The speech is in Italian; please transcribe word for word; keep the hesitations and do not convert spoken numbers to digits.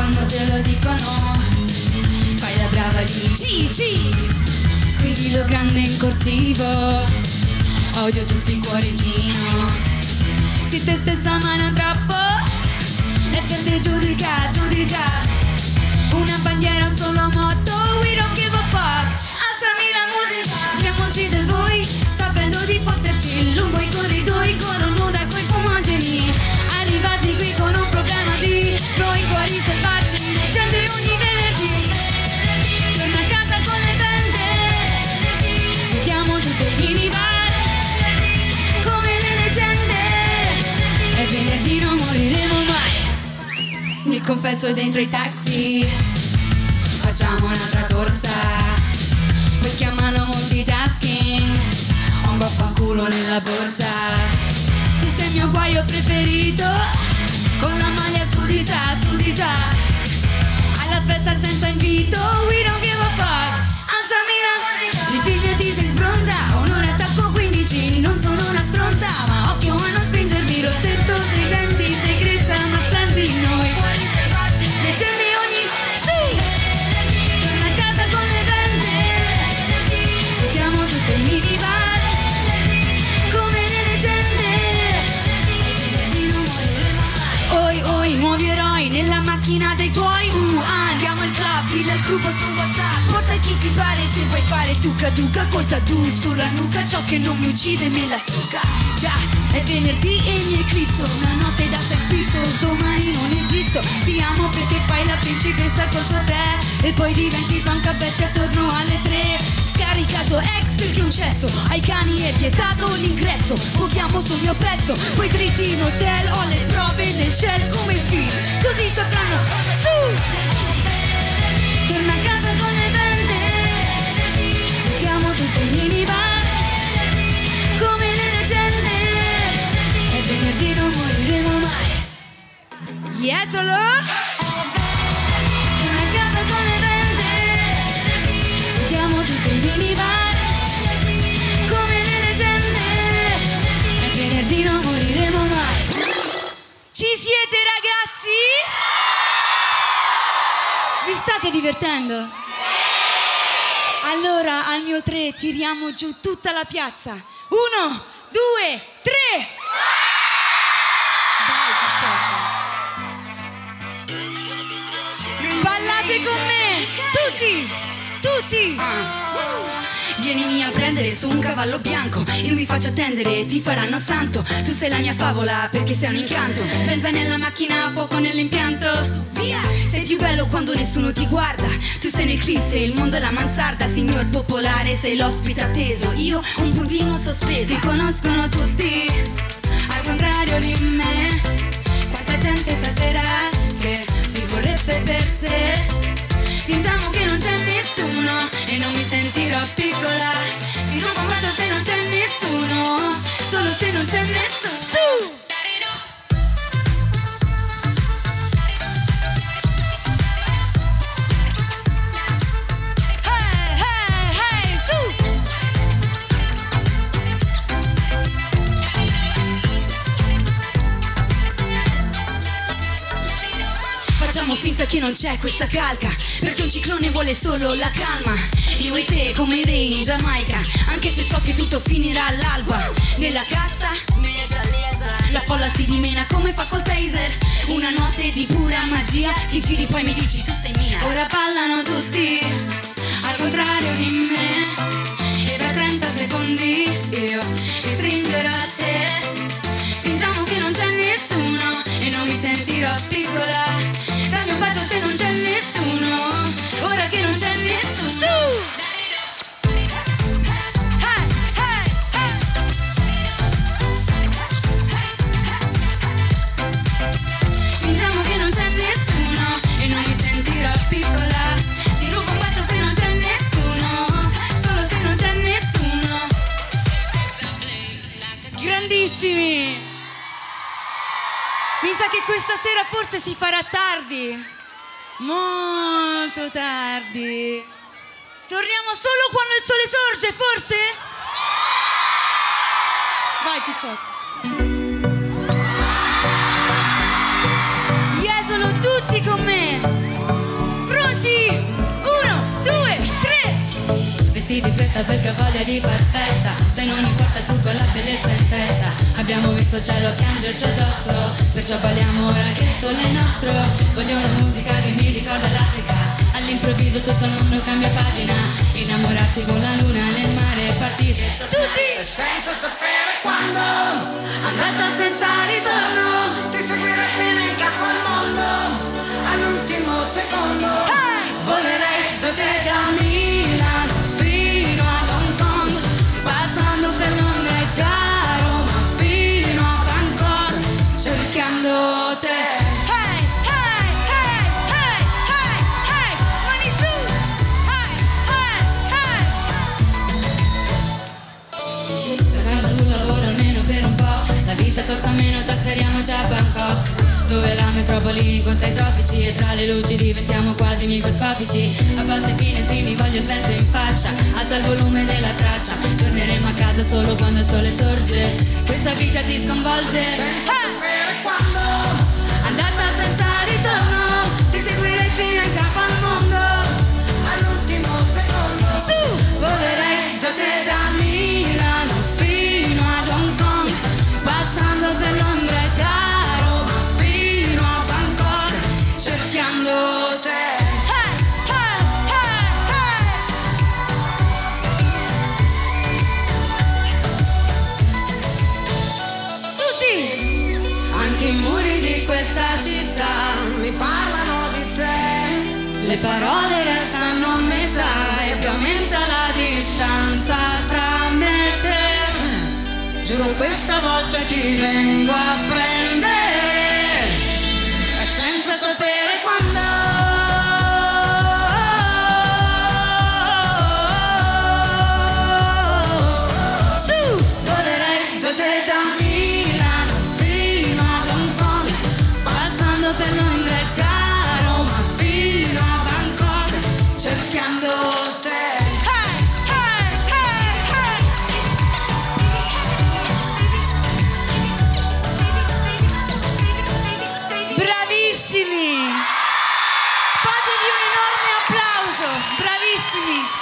quando te lo dicono fai la brava lì. Cheese, scrivilo grande in corsivo, odio tutto in cuoricino. Se te stessa mano troppo, la gente giudica, giudica. Una bandiera, un solo motto, we don't give a fuck. Alzami la musica, diamoci del voi, sapendo di fotterci lungo i corridoi, coro nuda coi fumogeni, arrivati qui con un problema di noi cuori selvaggi, leggende ogni venerdì. Torna a casa con le bende, sentiamo tutto il minibar, come le leggende, e venerdì non moriremo mai. Mi confesso dentro i taxi, facciamo un'altra corsa, poi chiamano multitasking, ho un vaffanculo nella borsa. Tu sei il mio guaio preferito, con la maglia su di già, su di già, alla festa senza invito, we don't give a fuck. Alzami la musica, ripigliati se sbronza, onore attacco quindici, non sono una stronza, ma occhio a non spingermi, rossetto sui denti, segrezza ma sta di noi, cuori selvaggi, leggende ogni su, torna a casa con le bende, sentiamo tutto il minibar, come le leggende, e non moriremo mai. Oi oi, nuovi eroi nella macchina dei tuoi, uh, andiamo al club, dilla al gruppo su WhatsApp, porta chi ti pare se vuoi fare tuca tuca, col tattoo sulla nuca, ciò che non mi uccide me la succa. Già, è venerdì e mi è Cristo, una notte da sex pistols, domani non esisto, ti amo perché fai la principessa col suo tè, e poi diventi panca bestia attorno alle tre, scaricato ex perché un cesso, ai cani è vietato l'ingresso, poghiamo sul mio prezzo, poi dritti in hotel, ho le prove nel ciel come il film, così sapranno, su, torna a casa con le bende, sentiamo tutto il minibar, come le leggende, e venerdì non moriremo mai. Yesolo! Torna a casa con le bende, sentiamo tutto il minibar, come le leggende, e venerdì non moriremo mai. Ci siete ragazzi? Vi state divertendo? Allora al mio tre tiriamo giù tutta la piazza. Uno, due, tre! Dai, picciotta. Ballate con me! Tutti! Tutti! Uh. Vienimi a prendere su un cavallo bianco, io mi faccio attendere, ti faranno santo. Tu sei la mia favola perché sei un incanto, benza nella macchina, fuoco nell'impianto. Via! Sei più bello quando nessuno ti guarda, tu sei un'eclisse, il mondo è la mansarda. Signor popolare, sei l'ospite atteso, io un puntino sospeso. Ti conoscono tutti, al contrario di me. Quanta gente stasera che ti vorrebbe per sé. Fingiamo che non c'è nessuno e non mi sentirò piccola. Ti rubo un bacio se non c'è nessuno, solo se non c'è nessuno. Su! Hey, hey, hey, su! Facciamo finta che non c'è questa calca, perché un ciclone vuole solo la calma. Io e te come i re in Giamaica, anche se so che tutto finirà all'alba. Nella cassa, la folla si dimena come fa col taser. Una notte di pura magia, ti giri poi mi dici tu sei mia. Ora ballano tutti, al contrario di me, e tra trenta secondi io mi stringerò a te. Fingiamo che non c'è nessuno e non mi sentirò piccola. Dammi un bacio se non c'è nessuno, ora che non c'è nessuno. Su! Hey, hey, hey. Fingiamo che non c'è nessuno e non mi sentirò piccola. Ti rubo un bacio se non c'è nessuno, solo se non c'è nessuno. Grandissimi! Mi sa che questa sera forse si farà tardi, molto tardi. Torniamo solo quando il sole sorge, forse? Vai, picciotti. Jesolo tutti con me. voglia di far festa, se non importa il trucco e la bellezza in testa. Abbiamo visto il cielo piangerci addosso, perciò balliamo ora che il sole è nostro. Voglio una musica che mi ricorda l'Africa, all'improvviso tutto il mondo cambia pagina. Innamorarsi con la luna nel mare e partire tutti senza sapere quando, andata senza ritorno. ti seguirei fino in capo al mondo, all'ultimo secondo. Hey! Volerei da te da Milano fino ad Hong Kong, Passando per Londra e da Roma fino a Bangkok, cercando te. Hey, hey, hey, hey, hey, hey, mani su. Hey, hey, hey. Staccando sul lavoro almeno per un po', la vita costa meno, trasferiamoci a Bangkok, dove la metropoli incontra i tropici e tra le luci diventiamo quasi microscopici. Abbassa i finestrini, voglio il vento in faccia, alza il volume della traccia, torneremo a casa solo quando il sole sorge. Questa vita ti sconvolge senza sapere quando, andata senza ritorno, ti seguirei fino in capo al mondo, all'ultimo secondo. su, volerei da te da Milano fino ad Hong Kong, passando per Londra e da Roma fino a Bangkok, cercando te. Hey, hey, hey, hey. Tutti! Anche i muri di questa città mi parlano di te, Le parole restano a metà e più aumenta la distanza tra me e te. Giuro questa volta ti vengo a prendere e senza sapere quando. Su, volerei da te da Milano fino ad Hong Kong, passando per Londra e da Roma fino a Bangkok, cercando te. Hey, hey, hey, hey. Bravissimi! Fatevi un enorme applauso! Bravissimi!